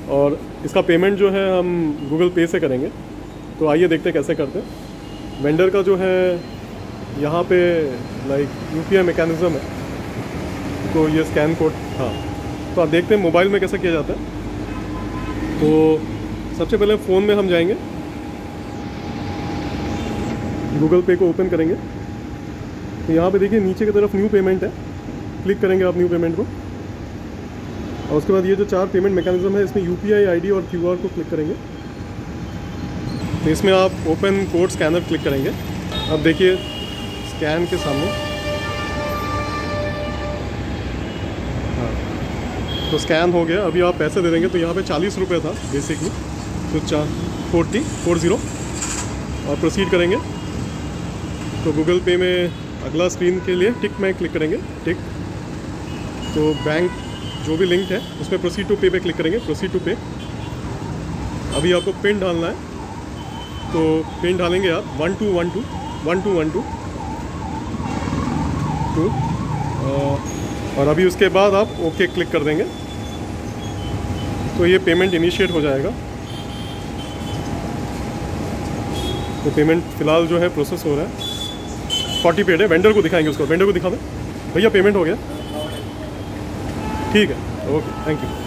और इसका पेमेंट जो है हम गूगल पे से करेंगे। तो आइए देखते हैं कैसे करते हैं। वेंडर का जो है यहाँ पे लाइक यूपीआई मैकेनिज़्म है, तो ये स्कैन कोड, हाँ, तो आप देखते हैं मोबाइल में कैसे किया जाता है। तो सबसे पहले फ़ोन में हम जाएंगे, गूगल पे को ओपन करेंगे। तो यहाँ पे देखिए नीचे की तरफ न्यू पेमेंट है, क्लिक करेंगे आप न्यू पेमेंट को। और उसके बाद ये जो 4 पेमेंट मैकेनिज्म है इसमें यूपीआई आईडी और क्यूआर को क्लिक करेंगे। तो इसमें आप ओपन कोड स्कैनर क्लिक करेंगे। अब देखिए स्कैन के सामने, हाँ, तो स्कैन हो गया। अभी आप पैसे दे देंगे। तो यहाँ पे 40 रुपये था बेसिकली, तो 40 और प्रोसीड करेंगे। तो गूगल पे में अगला स्क्रीन के लिए टिक में क्लिक करेंगे, टिक। तो बैंक जो भी लिंक है उसमें प्रोसीड टू पे पे क्लिक करेंगे, प्रोसीड टू पे। अभी आपको पिन डालना है, तो पिन डालेंगे आप 1212 2, और अभी उसके बाद आप ओके क्लिक कर देंगे। तो ये पेमेंट इनिशिएट हो जाएगा। तो पेमेंट फ़िलहाल जो है प्रोसेस हो रहा है। 40 पेड है। वेंडर को दिखाएंगे, उसको वेंडर को दिखा दें, भैया पेमेंट हो गया। ठीक है, ओके, थैंक यू।